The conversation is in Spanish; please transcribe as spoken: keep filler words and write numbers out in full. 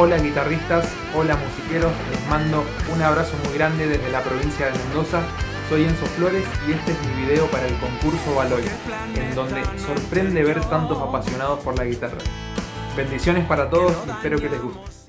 Hola guitarristas, hola musiqueros, les mando un abrazo muy grande desde la provincia de Mendoza. Soy Enzo Flores y este es mi video para el concurso Baloy, en donde sorprende ver tantos apasionados por la guitarra. Bendiciones para todos y espero que les guste.